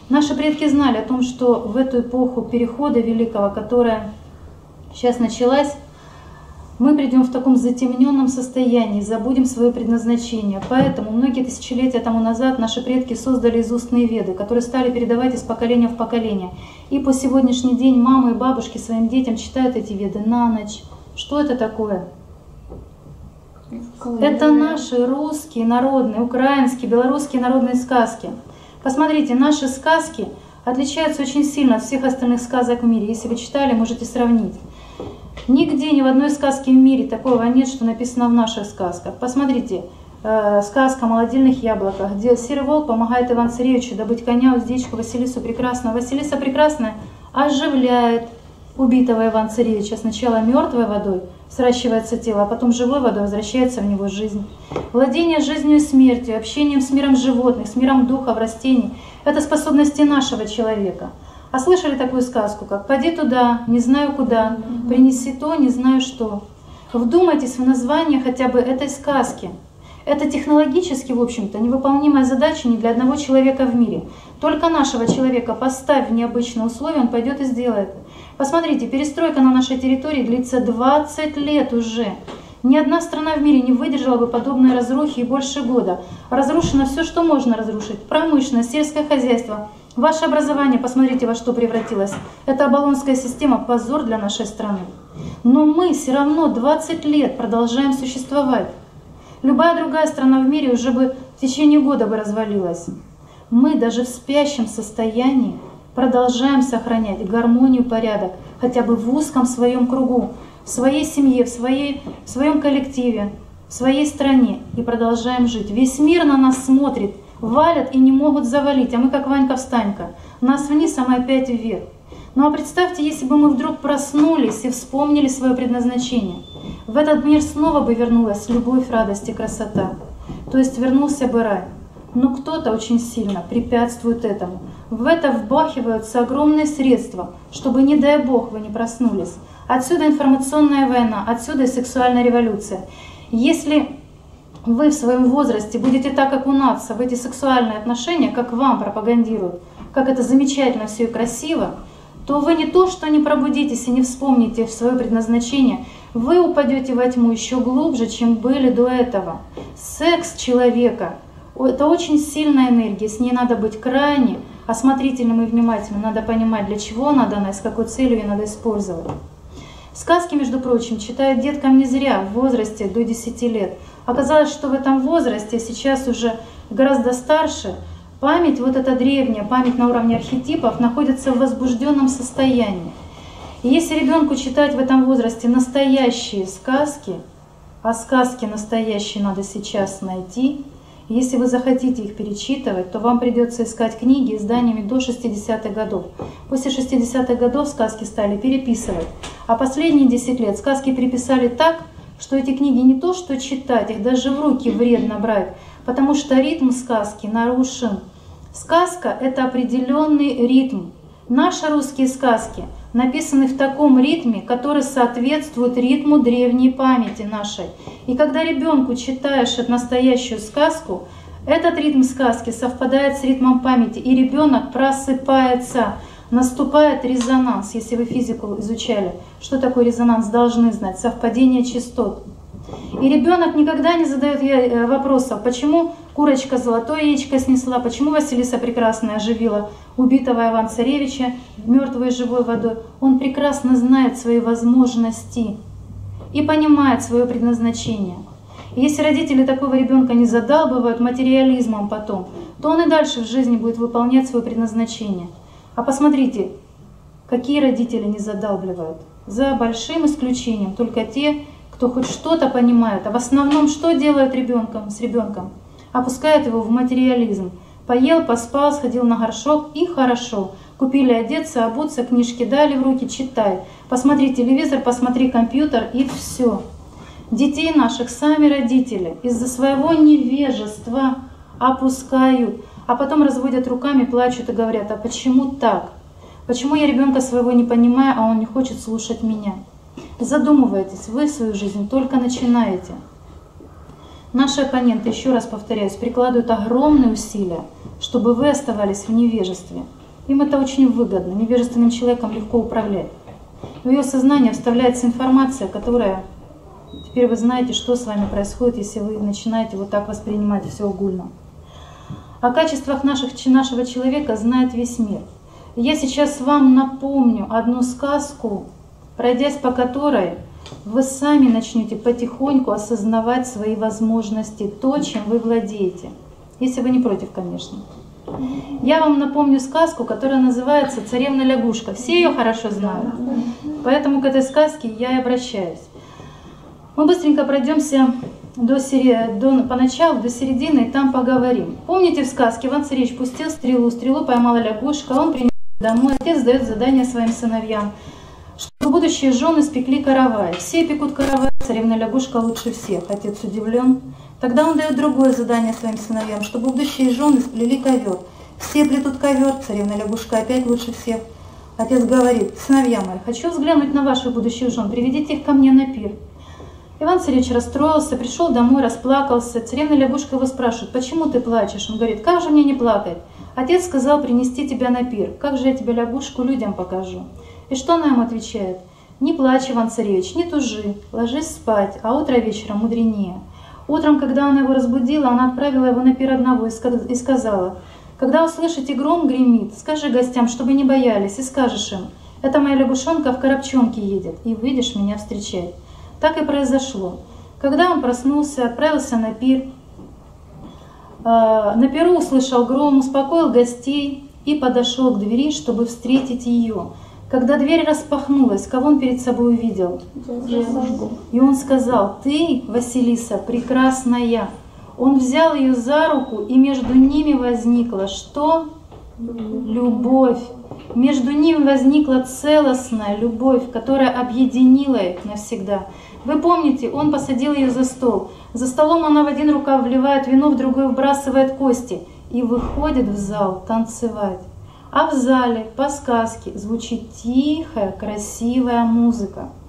Наши предки знали о том, что в эту эпоху перехода великого, которая сейчас началась, мы придем в таком затемненном состоянии, забудем свое предназначение. Поэтому многие тысячелетия тому назад наши предки создали изустные веды, которые стали передавать из поколения в поколение. И по сегодняшний день мамы и бабушки своим детям читают эти веды на ночь. Что это такое? Это наши русские, народные, украинские, белорусские народные сказки. Посмотрите, наши сказки отличаются очень сильно от всех остальных сказок в мире. Если вы читали, можете сравнить. Нигде, ни в одной сказке в мире такого нет, что написано в наших сказках. Посмотрите, сказка о молодильных яблоках, где серый волк помогает Иван-Царевичу добыть коня, уздечку Василису Прекрасную. Василиса Прекрасная оживляет убитого Ивана-Царевича сначала мертвой водой, сращивается тело, а потом живой водой возвращается в него жизнь. Владение жизнью и смертью, общением с миром животных, с миром духов, растений – это способности нашего человека. А слышали такую сказку, как «Поди туда, не знаю куда, принеси то, не знаю что». Вдумайтесь в название хотя бы этой сказки. Это технологически, в общем-то, невыполнимая задача ни для одного человека в мире. Только нашего человека поставь в необычные условия, он пойдет и сделает. Посмотрите, перестройка на нашей территории длится 20 лет уже. Ни одна страна в мире не выдержала бы подобной разрухи и больше года. Разрушено все, что можно разрушить. Промышленность, сельское хозяйство. Ваше образование, посмотрите, во что превратилось. Это Оболонская система, позор для нашей страны. Но мы все равно 20 лет продолжаем существовать. Любая другая страна в мире уже бы в течение года бы развалилась. Мы даже в спящем состоянии продолжаем сохранять гармонию, порядок, хотя бы в узком своем кругу, в своей семье, в своем коллективе, в своей стране. И продолжаем жить. Весь мир на нас смотрит, валят и не могут завалить, а мы как Ванька-встанька. Нас вниз, а мы опять вверх. Ну а представьте, если бы мы вдруг проснулись и вспомнили свое предназначение. В этот мир снова бы вернулась любовь, радость и красота. То есть вернулся бы рай. Но кто-то очень сильно препятствует этому. В это вбахиваются огромные средства, чтобы, не дай бог, вы не проснулись. Отсюда информационная война, отсюда и сексуальная революция. Если вы в своем возрасте будете так окунаться в эти сексуальные отношения, как вам пропагандируют, как это замечательно все и красиво, то вы не то что не пробудитесь и не вспомните свое предназначение, вы упадете во тьму еще глубже, чем были до этого. Секс человека – это очень сильная энергия, с ней надо быть крайне осмотрительным и внимательным, надо понимать, для чего она дана и с какой целью ее надо использовать. Сказки, между прочим, читают деткам не зря, в возрасте до 10 лет. Оказалось, что в этом возрасте, сейчас уже гораздо старше, память, вот эта древняя, память на уровне архетипов, находится в возбужденном состоянии. И если ребенку читать в этом возрасте настоящие сказки, а сказки настоящие надо сейчас найти, если вы захотите их перечитывать, то вам придется искать книги изданиями до 60-х годов. После 60-х годов сказки стали переписывать, а последние 10 лет сказки переписали так, что эти книги не то что читать, их даже в руки вредно брать, потому что ритм сказки нарушен. Сказка — это определенный ритм. Наши русские сказки написаны в таком ритме, который соответствует ритму древней памяти нашей. И когда ребенку читаешь эту настоящую сказку, этот ритм сказки совпадает с ритмом памяти, и ребенок просыпается, наступает резонанс. Если вы физику изучали, что такое резонанс, должны знать, совпадение частот. И ребенок никогда не задает вопросов, почему курочка золотое яичко снесла, почему Василиса Прекрасная оживила убитого Ивана-Царевича мертвой и живой водой. Он прекрасно знает свои возможности и понимает свое предназначение. И если родители такого ребенка не задалбывают материализмом потом, то он и дальше в жизни будет выполнять свое предназначение. А посмотрите, какие родители не задалбливают. За большим исключением только те, кто хоть что-то понимает. А в основном что делают с ребенком? Опускают его в материализм. Поел, поспал, сходил на горшок и хорошо. Купили одеться, обуться, книжки дали в руки, читай. Посмотри телевизор, посмотри компьютер и все. Детей наших сами родители из-за своего невежества опускают, а потом разводят руками, плачут и говорят: а почему так? Почему я ребенка своего не понимаю, а он не хочет слушать меня? Задумывайтесь, вы свою жизнь только начинаете. Наши оппоненты, еще раз повторяюсь, прикладывают огромные усилия, чтобы вы оставались в невежестве. Им это очень выгодно, невежественным человеком легко управлять. В ее сознание вставляется информация, которая... Теперь вы знаете, что с вами происходит, если вы начинаете вот так воспринимать все огульно. О качествах нашего человека знает весь мир. Я сейчас вам напомню одну сказку, пройдясь по которой вы сами начнете потихоньку осознавать свои возможности, то, чем вы владеете. Если вы не против, конечно. Я вам напомню сказку, которая называется «Царевна-лягушка». Все ее хорошо знают, поэтому к этой сказке я и обращаюсь. Мы быстренько пройдемся поначалу до середины и там поговорим. Помните, в сказке Иван-Царевич пустил стрелу, стрелу поймала лягушка, он принес домой, отец дает задание своим сыновьям, чтобы будущие жены спекли каравай. Все пекут каравай, царевна-лягушка лучше всех. Отец удивлен. Тогда он дает другое задание своим сыновьям, чтобы будущие жены сплели ковер. Все плетут ковер, царевна-лягушка опять лучше всех. Отец говорит: сыновья мои, хочу взглянуть на ваших будущих жен, приведите их ко мне на пир. Иван-Царевич расстроился, пришел домой, расплакался. Царевна-лягушка его спрашивает: почему ты плачешь? Он говорит: как же мне не плакать? Отец сказал принести тебя на пир. Как же я тебе, лягушку, людям покажу? И что она ему отвечает? Не плачь, Иван-Царевич, не тужи, ложись спать, а утро вечером мудренее. Утром, когда она его разбудила, она отправила его на пир одного и сказала: когда услышите гром гремит, скажи гостям, чтобы не боялись, и скажешь им: это моя лягушонка в коробчонке едет, и выйдешь меня встречать. Так и произошло. Когда он проснулся, отправился на пир, на пиру услышал гром, успокоил гостей и подошел к двери, чтобы встретить ее. Когда дверь распахнулась, кого он перед собой увидел? Девушку. И он сказал: ты, Василиса, прекрасная. Он взял ее за руку, и между ними возникла что? Любовь. Между ними возникла целостная любовь, которая объединила их навсегда. Вы помните, он посадил ее за стол. За столом она в один рукав вливает вино, в другой вбрасывает кости и выходит в зал танцевать. А в зале по сказке звучит тихая, красивая музыка.